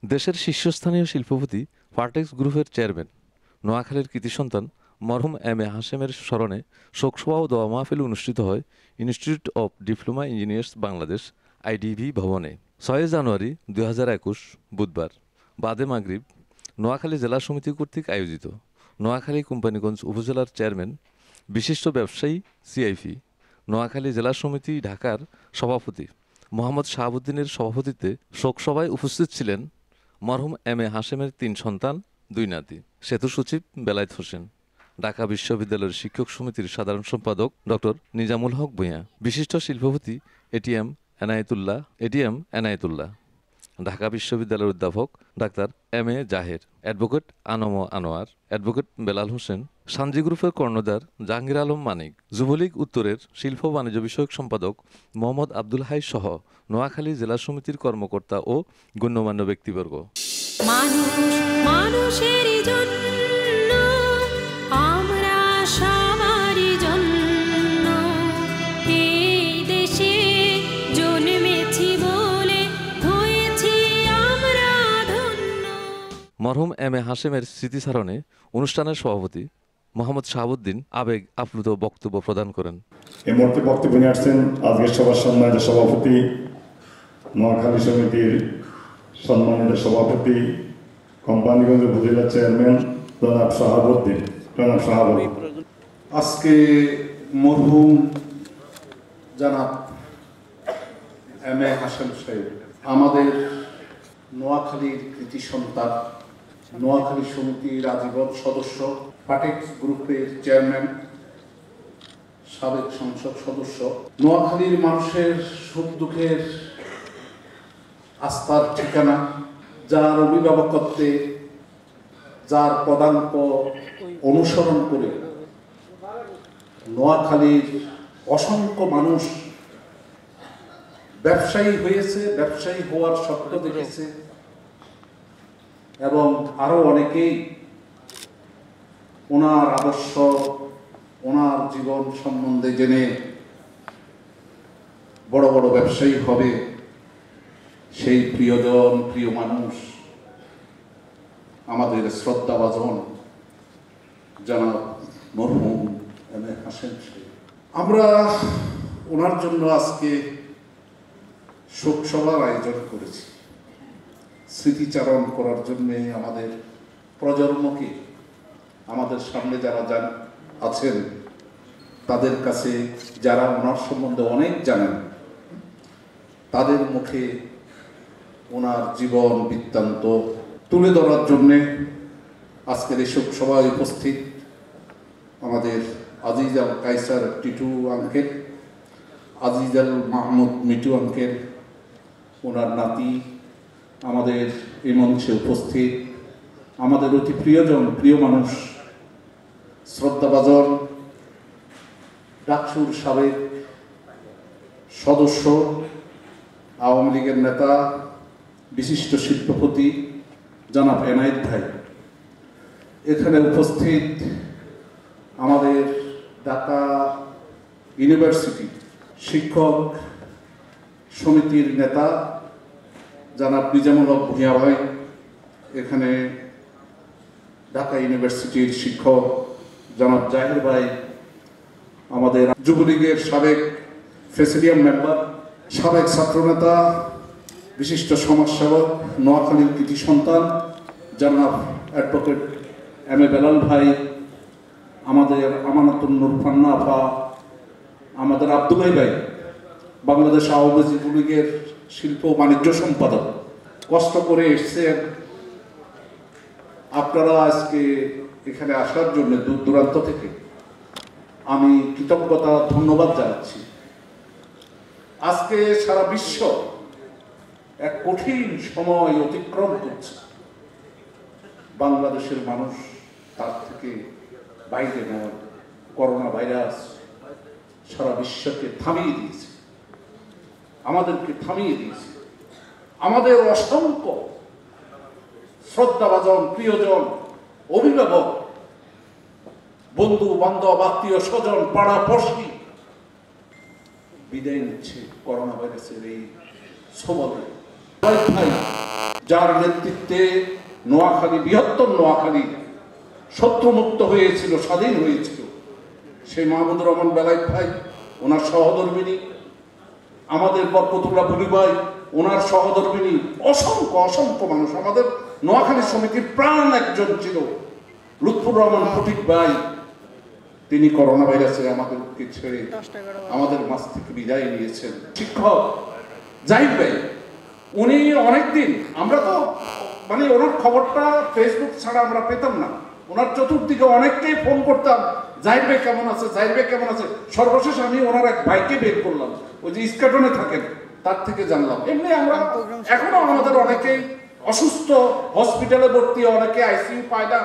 দেশের শীর্ষস্থানীয় শিল্পপতি ফার্টেক্স গ্রুপের চেয়ারম্যান নোয়াখালীর কৃতি সন্তান মরহুম এম এ হাশেমের স্মরণে শোকসভা ও দোয়া মাহফিল অনুষ্ঠিত হয় institute of diploma engineers Bangladesh IDB ভবনে ৬ জানুয়ারি ২০২১ বুধবার বাদে মাগরিব নোয়াখালী জেলা সমিতি কর্তৃক আয়োজিত নোয়াখালী কোম্পানীগঞ্জ উপজেলার চেয়ারম্যান বিশিষ্ট ব্যবসায়ী সিআইপি নোয়াখালী জেলা সমিতি ঢাকার সভাপতি মোহাম্মদ শাহাবুদ্দিনের সভাপতিত্বে শোকসভায় উপস্থিত ছিলেন মরহুম এম এ হাশেমের ৩ সন্তান ২ নাতি সেতু সচিব বেলায়েত হোসেন, ঢাকা বিশ্ববিদ্যালয়ের শিক্ষক সমিতির সাধারণ সম্পাদক ডক্টর নিজামুল হক ভূঁইয়া, বিশিষ্ট শিল্পপতি এটিএম এনায়েতুল্লাহ, ঢাকা বিশ্ববিদ্যালয়ের অধ্যাপক ডাক্তার M A Zaher, advocate ANM Anwar, advocate Belal Hossain, Sanji গ্রুপের কর্ণধার জাহাঙ্গীর আলম মানিক, যুবলীগ উত্তরের শিল্প বাণিজ্য বিষয়ক সম্পাদক মোহাম্মদ আব্দুল হাই সহ নোয়াখালী জেলা সমিতির কর্মকর্তা ও গণ্যমান্য ব্যক্তিবর্গ। মানুষেরই জন্য আমরা সবারই জন্য এই দেশে জন্মেছি বলে হয়েছি আমরা ধন্য। মরহুম এম এ হাশেমের স্মৃতিচারণে অনুষ্ঠানের সভাপতি মোহাম্মদ শাহাবুদ্দিন আবেগ আপ্লুত বক্তব্য প্রদান করেন। এই মুহূর্তে বক্তব্য নিয়ে আসছেন আজকের সভার সম্মানিত সভাপতি, নোয়াখালী সমিতির সম্মানিত সভাপতি, কোম্পানীগঞ্জ উপজেলা চেয়ারম্যান জনাব শাহাবুদ্দিন। আজকে মরহুম জনাব এম এ হাশেম সাহেব আমাদের নোয়াখালীর কৃতি সন্তান, নোয়াখালী সমিতির আজীবন সদস্য, ফার্টেক্স গ্রুপের চেয়ারম্যান, সাবেক সংসদ সদস্য, নোয়াখালীর মানুষের সুখ দুঃখের আস্থার ঠিকানা, যার অভিভাবকত্বে, যার পদাঙ্ক অনুসরণ করে নোয়াখালীর অসংখ্য মানুষ ব্যবসায়ী হয়েছে, ব্যবসায়ী হওয়ার স্বপ্ন দেখেছে এবং আরো অনেকেই ওনার আদর্শ, ওনার জীবন সম্বন্ধে জেনে বড় বড় ব্যবসায়ী হবে, সেই প্রিয়জন, প্রিয় মানুষ আমাদের শ্রদ্ধাভাজন জনাব মরহুম এম এ হাশেম সাহেব। আমরা ওনার জন্য আজকে শোক সভার আয়োজন করেছি, স্মৃতিচারণ করার জন্যে আমাদের প্রজন্মকে, আমাদের সামনে যারা আছেন তাদের কাছে, যারা ওনার সম্বন্ধে অনেক জানেন, তাদের মুখে ওনার জীবন বৃত্তান্ত তুলে ধরার জন্যে আজকের এই শোক সভায় উপস্থিত আমাদের আজিজ আল কায়সার টিটু আঙ্কেল, আজিজ আল মাহমুদ মিটু আঙ্কেল, ওনার নাতি, আমাদের এই মঞ্চে উপস্থিত আমাদের অতি প্রিয়জন, প্রিয় মানুষ, শ্রদ্ধাভাজন ডাকসুর সাবেক সদস্য, আওয়ামী লীগের নেতা, বিশিষ্ট শিল্পপতি জনাব এনায়েত ভাই, এখানে উপস্থিত আমাদের ঢাকা ইউনিভার্সিটি শিক্ষক সমিতির নেতা জনাব নিজামুল হক ভূঁইয়া ভাই, এখানে ঢাকা ইউনিভার্সিটির শিক্ষক জনাব জাহের ভাই, আমাদের যুবলীগের সাবেক প্রেসিডিয়াম মেম্বার, সাবেক ছাত্রনেতা, বিশিষ্ট সমাজসেবক, নোয়াখালীর কৃতি সন্তান জনাব অ্যাডভোকেট এম এ বেলাল ভাই, আমাদের আমানাতুন নূর ফান্না আপা, আমাদের আব্দুল্লাহ ভাই, বাংলাদেশ আওয়ামী যুবলীগের শিল্প বাণিজ্য সম্পাদক, কষ্ট করে এসছেন আপনারা আজকে এখানে আসার জন্য দূর দূরান্ত থেকে, আমি কৃতজ্ঞতা ধন্যবাদ জানাচ্ছি। আজকে সারা বিশ্ব এক কঠিন সময় অতিক্রম করছে, বাংলাদেশের মানুষ তার থেকে বাইরে নয়, করোনা ভাইরাস সারা বিশ্বকে থামিয়ে দিয়েছে, আমাদেরকে থামিয়ে দিয়েছে। আমাদের অসংখ্য শ্রদ্ধাভাজন, প্রিয়জন, অভিভাবক, বন্ধু বান্ধব, আত্মীয় স্বজন, পাড়া পড়শি বিদায় নিচ্ছে করোনা ভাইরাসের এই সবলে। ভাই যার নেতৃত্বে নোয়াখালী, বৃহত্তর নোয়াখালী শত্রুমুক্ত হয়েছিল, স্বাধীন হয়েছিল, সেই মাহমুদুর রহমান বেলায়েত ভাই, ওনার সহধর্মিনী, আমাদের বরকতুল্লাহ বুলি ভাই, ওনার সহধর্মিনী, অসংখ্য অসংখ্য মানুষ, আমাদের নোয়াখালী সমিতির প্রাণ একজন ছিল লুৎফুর রহমান ফটিক ভাই, তিনি করোনা ভাইরাসে আমাদেরকে ছেড়ে আমাদের মাঝ থেকে বিদায় নিয়েছেন। শিক্ষক জাহিদ ভাই, উনি অনেকদিন, আমরা তো মানে ওনার খবরটা ফেসবুক ছাড়া আমরা পেতাম না, ওনার চতুর্দিকে অনেককেই ফোন করতাম, জাহিদ ভাই কেমন আছে, জাহিদ ভাই কেমন আছে। সর্বশেষ আমি ওনার এক ভাইকে বের করলাম, ওই যে ইস্কাটনে থাকেন, তার থেকে জানলাম। এমনি আমরা এখনো আমাদের অনেকেই অসুস্থ, হসপিটালে ভর্তি, অনেকে আইসিইউ পায় না।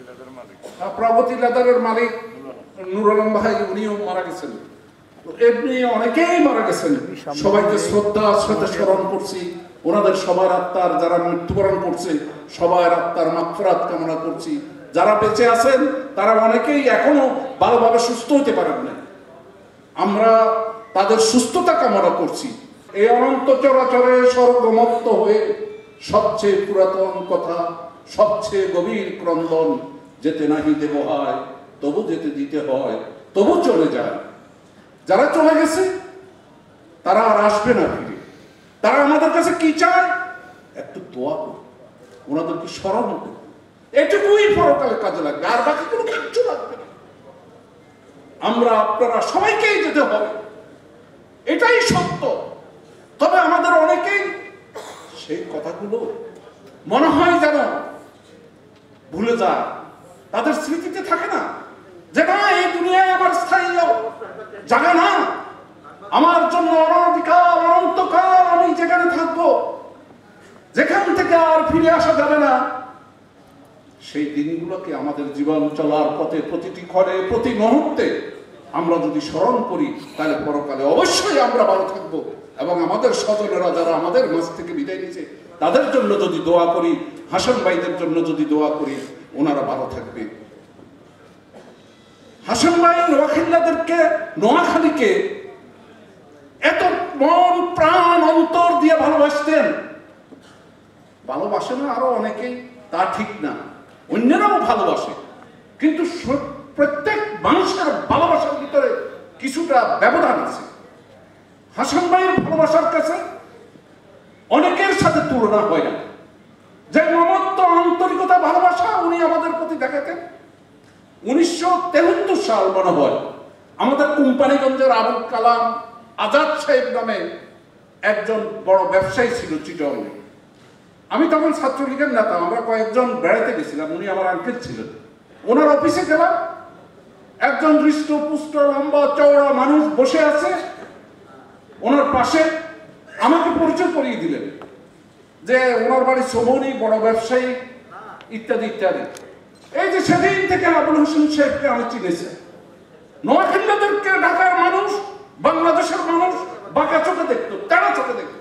প্রগতি লেদারের মালিক নুর আলম ভাই, উনিও মারা গেছেন। এমনি অনেকেই মারা গেছেন, সবাইকে শ্রদ্ধার সাথে স্মরণ করছি। ওনাদের সবার আত্মার, যারা মৃত্যুবরণ করছে সবার আত্মার মাগফিরাত কামনা করছি। যারা বেঁচে আছেন তারা অনেকেই এখনো ভালোভাবে সুস্থ হতে পারেন না, আমরা তাদের সুস্থতা কামনা করছি। এই অনন্ত চরাচরে স্বর্গমত্ত হয়ে সবচেয়ে পুরাতন কথা, সবচেয়ে গভীর ক্রন্দন, যেতে নাহি দেব হয় তবু যেতে দিতে হয়, তবু চলে যায়। যারা চলে গেছে তারা আর আসবে না ফিরে। তারা আমাদের কাছে কি চায়? একটু দোয়া করুন, ওনাদেরকে স্মরণ করুন, এটুকুই পরকালে কাজে লাগবে, আর বাকি কোনো কিচ্ছু লাগবে না। আমরা আপনারা সবাইকেই যেতে হবে, এটাই সত্য। তবে আমাদের অনেকেই সেই কথাগুলো মনে হয় যেন ভুলে যায়, তাদের স্মৃতিতে থাকে না, যে না, এই দুনিয়ায় আমার স্থায়ী জায়গা না, আমার জন্য অনধিকার অনন্তকাল আমি যেখানে থাকবো, যেখান থেকে আর ফিরে আসা যাবে না। সেই দিনগুলোকে আমাদের জীবন চলার পথে প্রতিটি ক্ষণে, প্রতি মুহূর্তে আমরা যদি স্মরণ করি, তাহলে পরকালে অবশ্যই আমরা ভালো থাকবো। এবং আমাদের স্বজনেরা যারা আমাদের মাঝ থেকে বিদায় নিয়েছে, তাদের জন্য যদি দোয়া করি, হাসান ভাইদের জন্য যদি দোয়া করি, ওনারা ভালো থাকবে। হাসান ভাই নোয়াখালীকে এত মন প্রাণ অন্তর দিয়ে ভালোবাসতেন। ভালোবাসে না আরো অনেকেই, তা ঠিক না, অন্যরাও ভালোবাসে, কিন্তু প্রত্যেক মানুষের ভালোবাসার ভিতরে কিছুটা ব্যবধান আছে। হাসান ভাইয়ের ভালোবাসার কাছে অনেকের সাথে তুলনা হয় না। যে মমত্ব, আন্তরিকতা, ভালোবাসা উনি আমাদের প্রতি দেখাতেন। 1973 সাল মনে হয়, আমাদের কোম্পানিগঞ্জের আবুল কালাম আজাদ সাহেব নামে একজন বড় ব্যবসায়ী ছিল চিটংয়ে। আমি তখন ছাত্রলীগের নেতা, আমরা কয়েকজন বেড়াতে গেছিলাম, উনি আমার আঙ্কেল ছিলেন। ওনার অফিসে গেলাম, একজন হৃষ্টপুষ্ট লম্বা চওড়া মানুষ বসে আছে, ওনার পাশে আমাকে পরিচয় করিয়ে দিলেন যে ওনার বাড়ি সোমনি, বড় ব্যবসায়ী, ইত্যাদি ইত্যাদি। এই যে সেদিন থেকে আবুল হোসেন সাহেবকে আমি চিনেছি। নোয়াখালীদেরকে ঢাকার মানুষ, বাংলাদেশের মানুষ বাঁকা চোখে দেখতো, তেড়া চোখে দেখতো,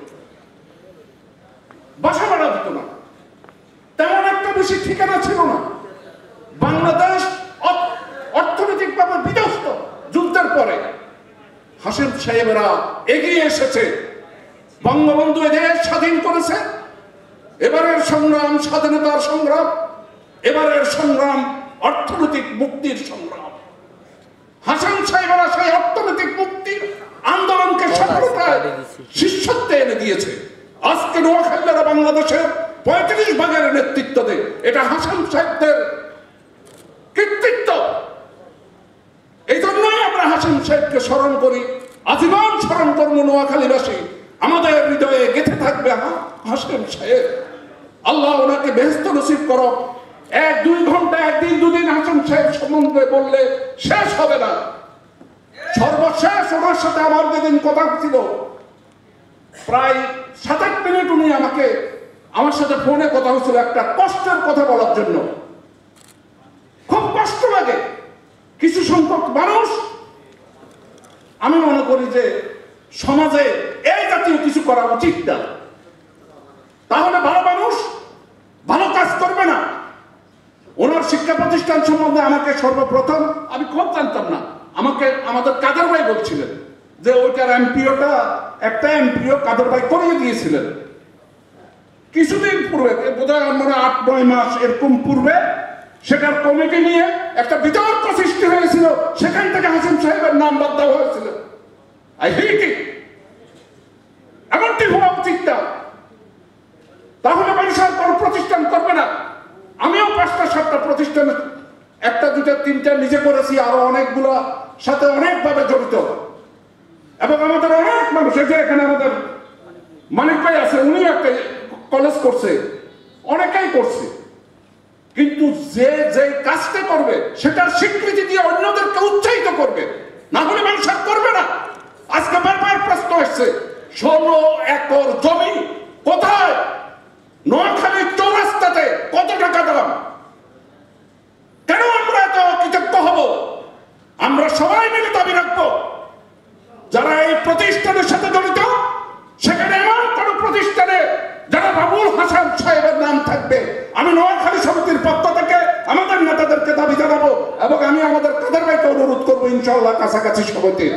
বাসা ভাড়া দিত না, তেমন একটা বেশি ঠিকানা ছিল না। বাংলাদেশ অর্থনৈতিকভাবে বিধ্বস্ত যুদ্ধের পরে হাসেম সাহেবেরা এগিয়ে এসেছে, বঙ্গবন্ধু এদের স্বাধীন করেছে। এবারের সংগ্রাম স্বাধীনতার সংগ্রাম, এবারের সংগ্রাম অর্থনৈতিক মুক্তির সংগ্রাম। হাসান সাহেবেরা সেই অর্থনৈতিক মুক্তির আন্দোলনকে সফলতায় শীর্ষত্বে এনে দিয়েছে। আজকে নোয়াখালীরা বাংলাদেশের 35 ভাগের নেতৃত্ব দেয়, এটা হাসান সাহেবদের কৃতিত্ব। এই জন্যই আমরা হাসান সাহেবকে স্মরণ করি, আজীবন স্মরণ করবো নোয়াখালীবাসী। আমাদের হৃদয়ে গেঁথে থাকবে হাসান সাহেব। আল্লাহ ওনাকে বেহেশত নসিব করো। 1-2 ঘন্টা, 1 দিন 2 দিন হাসান সাহেব সম্বন্ধে বললে শেষ হবে না। সর্বশেষ ওনার সাথে আমার যেদিন কথা ছিল, প্রায় 7-8 মিনিট উনি আমার সাথে ফোনে কথা হচ্ছিল একটা কষ্টের কথা বলার জন্য। খুব কষ্ট লাগে। কিছু সংখ্যক মানুষ, আমি মনে করি যে সমাজে এই জাতীয় কিছু করা উচিত না, তাহলে ভালো মানুষ ভালো কাজ করবে না। ওনার শিক্ষা প্রতিষ্ঠান সম্বন্ধে আমাকে সর্বপ্রথম, আমি খুব জানতাম না, আমাদের কাদের ভাই বলছিলেন যে ওইটার একটা এমপিও কাদের ভাই করিয়ে দিয়েছিলেন। কিছুদিন পূর্বে, বোধহয় মনে 8-9 মাস এরকম পূর্বে, সেটার কমিটি নিয়ে একটা বিতর্ক সৃষ্টি হয়েছিল, সেখান থেকে হাসিম সাহেবের নাম বাদ দেওয়া হয়েছিল। I hate it. এমনটি হওয়া উচিত না। তাহলে মানুষ আর কোনো প্রতিষ্ঠান করবে না। আমিও 5টা-7টা প্রতিষ্ঠান, 1টা 2টা 3টা নিজে করেছি, আরো অনেকগুলো সাথে অনেকভাবে জড়িত। এবং আমাদের অনেক মানুষ, এই যে এখানে আমাদের মানিক ভাই আছে, উনিও একটা কলেজ করছে, অনেকেই করছে। কিন্তু যে যে কাজটা করবে সেটার স্বীকৃতি দিয়ে অন্যদেরকে উৎসাহিত করবে, না হলে মানুষ আর করবে না। আজকে বারবার প্রশ্ন আসছে 16 একর জমি কোথায়? নোয়াখালী চৌরাস্তাতে কত টাকা দাম? কেন আমরা এত কৃতজ্ঞ হব? আমরা সবাই মিলে দাবি রাখবো, যারা এই প্রতিষ্ঠানের সাথে জড়িত, সেখানে এমন কোন প্রতিষ্ঠানে যারা বাবুল হাসান সাহেবের নাম থাকবে, আমি নোয়াখালী সমিতির পক্ষ থেকে আমাদের নেতাদেরকে দাবি জানাবো, এবং আমি আমাদের কাদের ভাইকে অনুরোধ করবো ইনশাআল্লাহ কাছাকাছি সময়তে,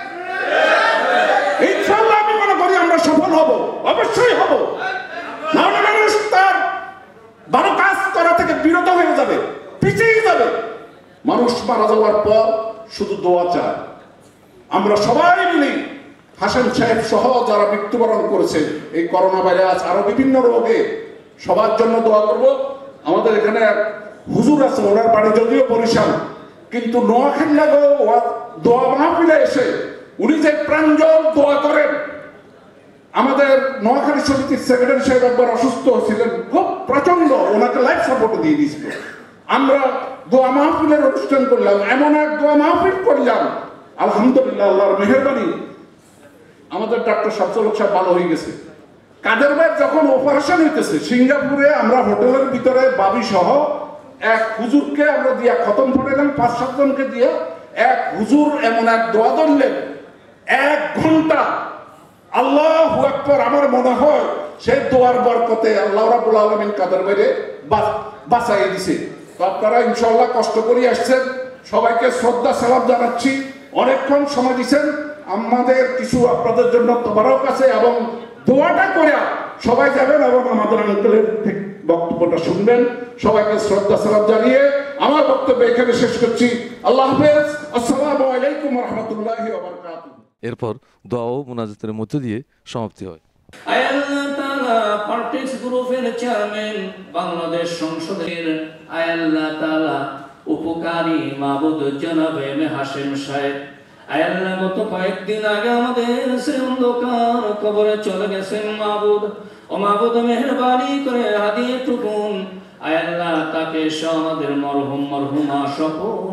ইনশাআল্লাহ আমি মনে করি আমরা সফল হব, অবশ্যই হব। নাহলে মানুষ তার ভালো কাজ করা থেকে বিরত হয়ে যাবে, পিছিয়ে যাবে। মানুষ মারা যাওয়ার পর শুধু দোয়া চায়। আমরা সবাই মিলে হাসান সাহেব সহ যারা মৃত্যুবরণ করেছে এই করোনা ভাইরাস আরো বিভিন্ন রোগে, সবার জন্য দোয়া করব। আমাদের এখানে এক হুজুর আছে, ওনার বাড়ি যদিও বরিশাল, কিন্তু নোয়াখালী দোয়া মাহফিলে এসে উনি যে প্রাঞ্জল দোয়া করেন। আমাদের নোয়াখালী সমিতির সেক্রেটারি সাহেব একবার অসুস্থ ছিলেন, খুব প্রচন্ড, ওনাকে লাইফ সাপোর্ট দিয়ে দিয়েছিল। আমরা দোয়া মাহফিলের অনুষ্ঠান করলাম, এমন এক দোয়া মাহফিল করলাম, আলহামদুলিল্লাহ আল্লাহর মেহেরবানি আমাদের ডাক্তার শামসুল সাহেব ভালো হয়ে গেছে। কাদের ভাই যখন অপারেশন হইতেছে সিঙ্গাপুরে, আমরা হোটেলের ভিতরে বাবি সহ এক হুজুরকে আমরা দিয়া খতম পড়াইলাম, 5-7 জনকে দিয়ে। এক হুজুর এমন এক দোয়া ধরলেন, 1 ঘন্টা, আল্লাহু আকবার। আমার মনে হয় সেই দোয়ার বরকতে আল্লাহ রাব্বুল আলামিন কাদের ভাইরে বাঁচাইয়ে দিছে। তো আপনারা ইনশাআল্লাহ কষ্ট করে আসছেন, সবাইকে শ্রদ্ধা সালাম জানাচ্ছি। অনেকক্ষণ সময় দিচ্ছেন, আমাদের কিছু আপনাদের জন্য তোবারক আছে, এবং দোয়াটা করে সবাই যাবেন এবং আমাদের আঙ্কেলের বক্তব্যটা শুনবেন। সবাইকে শ্রদ্ধা সালাম জানিয়ে আমার বক্তব্য এখানে শেষ করছি। আল্লাহ হাফেজ। আসসালামু আলাইকুম ওয়া রাহমাতুল্লাহি ওয়া বারাকাতুহু। এরপর দোয়া ও মুনাজাতের মধ্য দিয়ে সমাপ্তি হয়। আল্লাহ তাআলা পার্টিস গ্রুপের চেয়ারম্যান, বাংলাদেশ সংসদের আল্লাহ তাআলা উপকারী মাবুদ জনাবে হাশেম সাহেব, আল্লাহ গত কয়েকদিন আগে আমাদের সে অন্ধকার কবরে চলে গেছেন মাবুদ। ও মাবুদ মেহেরবানি করে হাদিয়ে টুকুন আল্লাহ তাকে আমাদের মরহুম মরহুমা সকল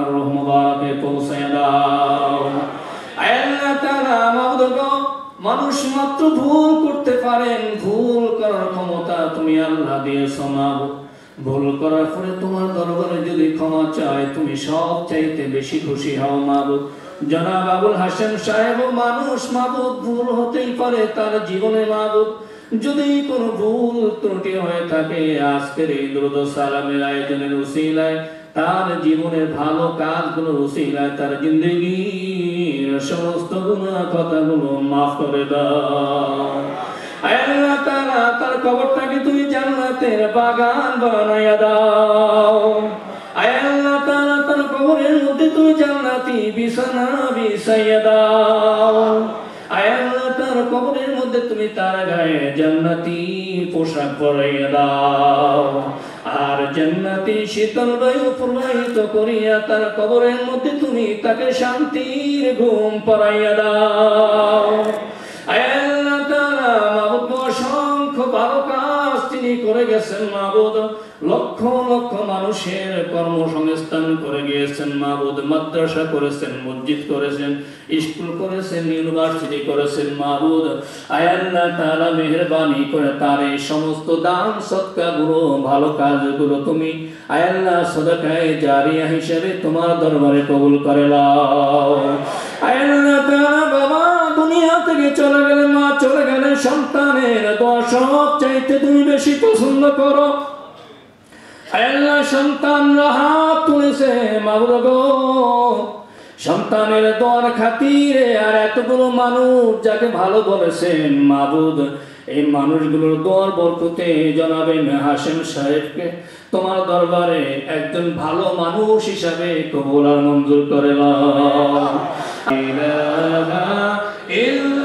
রহমতে পৌঁছায় দাও। আল্লাহ তাআলা মাবুদ গো, মানুষ মাত্র ভুল করতে পারেন, ভুল করার ক্ষমতা তুমি আল্লাহ দিয়েছো মাবুদ। ভুল করার পরে তোমার দরবারে যদি ক্ষমা চায়, তুমি সব চাইতে বেশি খুশি হও মাবুদ। জনাব আবুল হাশেম সাহেব মানুষ মাবুদ, ভুল হতেই পারে তার জীবনে মাবুদ। যদি কোনো ভুল ত্রুটি হয়ে থাকে, আজকের এই দুরূদ সালামের আয়োজনের উসিলায়, তার জীবনের ভালো কাজগুলোর উসিলায় তার জিন্দেগীর সমস্ত গুনাহ কথাগুলো মাফ করে দাও। আল্লাহ তাআলা তার কবরটাকে তুমি জান্নাতের বাগান বানাইয়া দাও। আল্লাহ তাআলা তার কবরের মধ্যে তুমি জান্নাতি বিছানা বিছাইয়া দাও। আল্লাহ তার কবরের মধ্যে তুমি তার গায়ে জান্নাতি পোশাক পরাইয়া দাও, আর জান্নাতি শীতল বায়ু প্রবাহিত করিয়া তার কবরের মধ্যে তুমি তাকে শান্তির ঘুম পরাইয়া দাও। আল্লাহ তাআলা মাবুদ অসংখ্য ভালো কাজ তিনি করে গেছেন মাবুদ। লক্ষ লক্ষ মানুষের কর্মসংস্থান করে গিয়েছেন মাবুদ। মাদ্রাসা করেছেন, মসজিদ করেছেন, স্কুল করেছেন, ইউনিভার্সিটি করেছেন মাবুদ। আল্লাহ তাআলা মেহেরবানি করে তার এই সমস্ত দান সদকাগুলো, ভালো কাজগুলো তুমি আল্লাহ সদকায়ে জারিয়া হিসেবে তোমার দরবারে কবুল করে নাও। আল্লাহ তাআলা বাবা দুনিয়া থেকে চলে গেলে, মা চলে গেলে, সন্তানের দোয়া সব চাইতে তুমি বেশি পছন্দ করো। আল্লাহ সন্তানরা হাত তুলেছে মাবুদ গো, সন্তানের দোয়ার খাতিরে, আর এতগুলো মানুষ যাকে ভালো বলেছেন মাবুদ, এই মানুষগুলোর দোয়ার বরকতে জনাবে হাশেম সাহেবকে তোমার দরবারে একজন ভালো মানুষ হিসাবে কবুল আর মঞ্জুর করে নাও।